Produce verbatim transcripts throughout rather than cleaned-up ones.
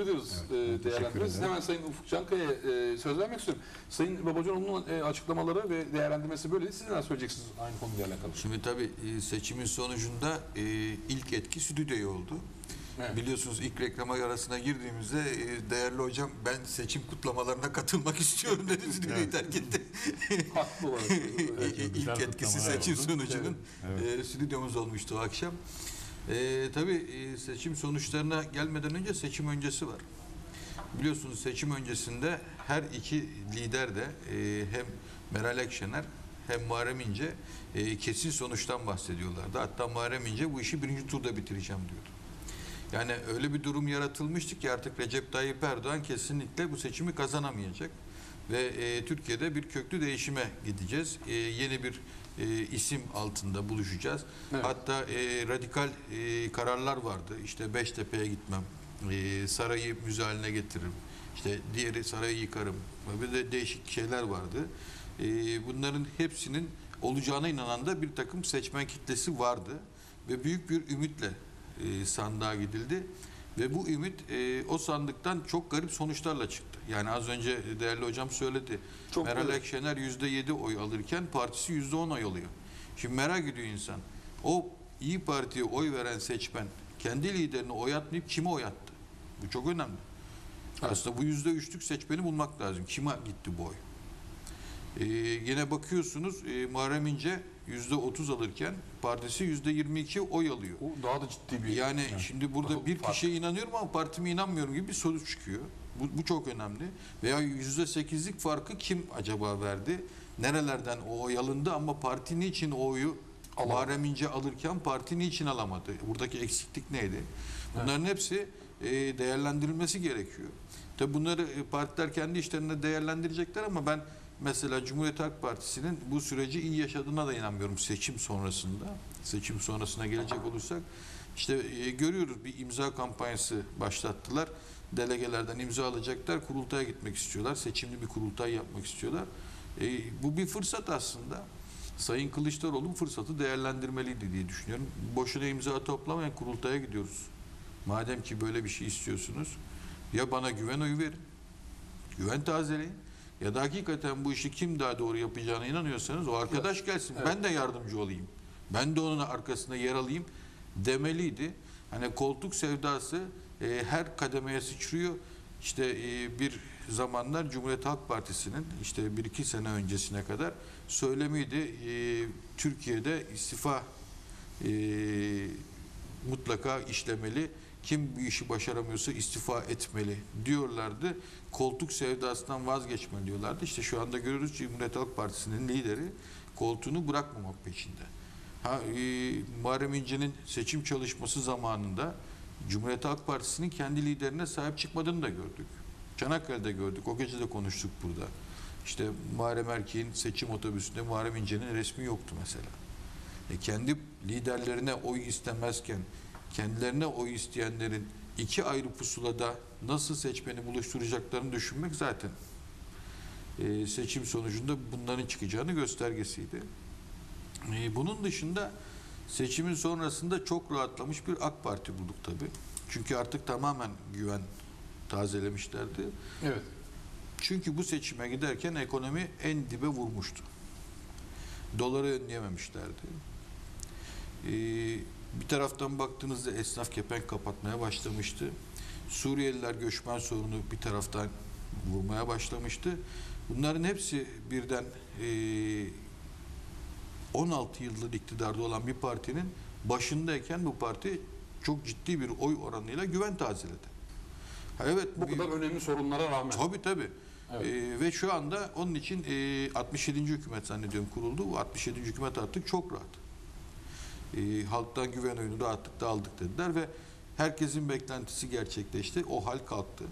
ediyoruz Evet, e, değerlendirmeniz. Hemen Sayın Ufuk Çankaya'ya e, söz vermek istiyorum. Sayın Babacanoğlu'nun e, açıklamaları ve değerlendirmesi böyle. Siz neler söyleyeceksiniz aynı konuyla alakalı? Şimdi tabii e, seçimin sonucunda e, ilk etki stüdyoya oldu. Evet. Biliyorsunuz ilk reklama arasına girdiğimizde e, değerli hocam ben seçim kutlamalarına katılmak istiyorum dedi, stüdyoyu terk etti. Haklı olarak. İlk etkisi seçim oldu. sonucunun evet. e, stüdyomuz olmuştu o akşam. E, tabii e, seçim sonuçlarına gelmeden önce seçim öncesi var. Biliyorsunuz seçim öncesinde her iki lider de e, hem Meral Akşener hem Muharrem İnce e, kesin sonuçtan bahsediyorlardı. Hatta Muharrem İnce bu işi birinci turda bitireceğim diyordu. Yani öyle bir durum yaratılmıştı ki artık Recep Tayyip Erdoğan kesinlikle bu seçimi kazanamayacak. Ve e, Türkiye'de bir köklü değişime gideceğiz. E, yeni bir e, isim altında buluşacağız. Evet. Hatta e, radikal e, kararlar vardı. İşte Beştepe'ye gitmem, e, sarayı müze haline getiririm, İşte diğeri sarayı yıkarım. Böyle de değişik şeyler vardı. E, bunların hepsinin olacağına inanan da bir takım seçmen kitlesi vardı. Ve büyük bir ümitle e, sandığa gidildi. Ve bu ümit e, o sandıktan çok garip sonuçlarla çıktı. Yani az önce değerli hocam söyledi. Çok Meral Akşener yüzde yedi oy alırken partisi yüzde on oy alıyor. Şimdi merak ediyor insan. O İyi Parti'ye oy veren seçmen kendi liderini oy atmayıp kime oy attı? Bu çok önemli. Evet. Aslında bu yüzde üçlük seçmeni bulmak lazım. Kime gitti bu oy? Ee, yine bakıyorsunuz e, Muharrem İnce yüzde otuz alırken partisi yüzde yirmi iki oy alıyor. O daha da ciddi bir... Yani evet. Şimdi burada bir kişiye inanıyorum ama partime inanmıyorum gibi bir sonuç çıkıyor. Bu, bu çok önemli. Veya yüzde sekizlik farkı kim acaba verdi? Nerelerden o oy alındı ama parti niçin o oyu Muharrem İnce alırken parti niçin alamadı? Buradaki eksiklik neydi? Bunların evet. hepsi e, değerlendirilmesi gerekiyor. Tabi bunları e, partiler kendi işlerinde değerlendirecekler ama ben mesela Cumhuriyet Halk Partisi'nin bu süreci iyi yaşadığına da inanmıyorum seçim sonrasında. Seçim sonrasına gelecek olursak işte e, görüyoruz bir imza kampanyası başlattılar. Delegelerden imza alacaklar, kurultaya gitmek istiyorlar. Seçimli bir kurultay yapmak istiyorlar. E, bu bir fırsat aslında. Sayın Kılıçdaroğlu bu fırsatı değerlendirmeliydi diye düşünüyorum. Boşuna imza toplamayan kurultaya gidiyoruz. Madem ki böyle bir şey istiyorsunuz ya bana güven oyu verin, güven tazeleyin. Ya da hakikaten bu işi kim daha doğru yapacağına inanıyorsanız o arkadaş gelsin. Evet. Ben de yardımcı olayım. Ben de onun arkasında yer alayım demeliydi. Hani koltuk sevdası e, her kademeye sıçrıyor. İşte e, bir zamanlar Cumhuriyet Halk Partisi'nin işte bir iki sene öncesine kadar söylemiydi. E, Türkiye'de istifa e, mutlaka işlemeli. Kim bu işi başaramıyorsa istifa etmeli diyorlardı. Koltuk sevdasından vazgeçmeli diyorlardı. İşte şu anda görüyoruz Cumhuriyet Halk Partisi'nin lideri koltuğunu bırakmamak peşinde. Ha, e, Muharrem İnce'nin seçim çalışması zamanında Cumhuriyet Halk Partisi'nin kendi liderine sahip çıkmadığını da gördük. Çanakkale'de gördük. O gece de konuştuk burada. İşte Muharrem Erkek'in seçim otobüsünde Muharrem İnce'nin resmi yoktu mesela. E, kendi liderlerine oy istemezken kendilerine oy isteyenlerin iki ayrı pusulada nasıl seçmeni buluşturacaklarını düşünmek zaten e, seçim sonucunda bunların çıkacağını göstergesiydi. E, bunun dışında seçimin sonrasında çok rahatlamış bir AK Parti bulduk tabii. Çünkü artık tamamen güven tazelemişlerdi. Evet. Çünkü bu seçime giderken ekonomi en dibe vurmuştu. Doları önleyememişlerdi. Eee Bir taraftan baktığınızda esnaf kepenk kapatmaya başlamıştı. Suriyeliler göçmen sorunu bir taraftan vurmaya başlamıştı. Bunların hepsi birden e, on altı yıldır iktidarda olan bir partinin başındayken bu parti çok ciddi bir oy oranıyla güven tazeledi. Ha, evet, bu bir, kadar önemli sorunlara rağmen. Tabii tabii. Evet. E, ve şu anda onun için e, altmış yedinci hükümet zannediyorum kuruldu. Bu altmış yedinci hükümet artık çok rahat. E, halktan güven oyunu rahatlıkla aldık dediler ve herkesin beklentisi gerçekleşti. O hal kalktı.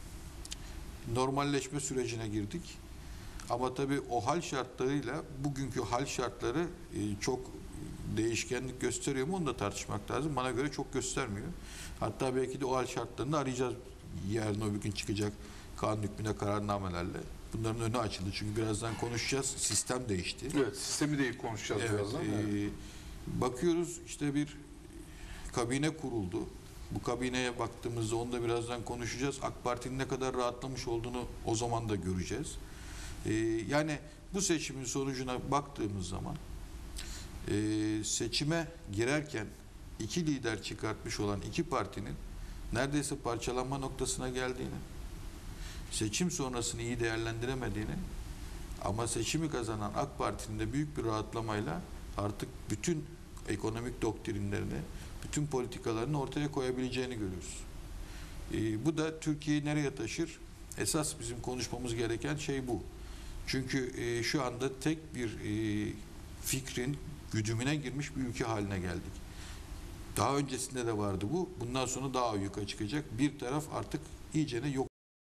Normalleşme sürecine girdik. Ama tabii o hal şartlarıyla bugünkü hal şartları e, çok değişkenlik gösteriyor mu onu da tartışmak lazım. Bana göre çok göstermiyor. Hatta belki de o hal şartlarını arayacağız. Yarın o gün çıkacak kanun hükmüne kararnamelerle. Bunların önü açıldı. Çünkü birazdan konuşacağız. Sistem değişti. Evet, sistemi de konuşacağız evet, birazdan. E, evet. Bakıyoruz işte bir kabine kuruldu. Bu kabineye baktığımızda onu da birazdan konuşacağız. AK Parti'nin ne kadar rahatlamış olduğunu o zaman da göreceğiz. Ee, yani bu seçimin sonucuna baktığımız zaman e, seçime girerken iki lider çıkartmış olan iki partinin neredeyse parçalanma noktasına geldiğini, seçim sonrasını iyi değerlendiremediğini ama seçimi kazanan AK Parti'nin de büyük bir rahatlamayla artık bütün ekonomik doktrinlerini, bütün politikalarını ortaya koyabileceğini görüyoruz. Ee, bu da Türkiye'yi nereye taşır? Esas bizim konuşmamız gereken şey bu. Çünkü e, şu anda tek bir e, fikrin güdümüne girmiş bir ülke haline geldik. Daha öncesinde de vardı bu. Bundan sonra daha yukarı çıkacak. Bir taraf artık iyicene yok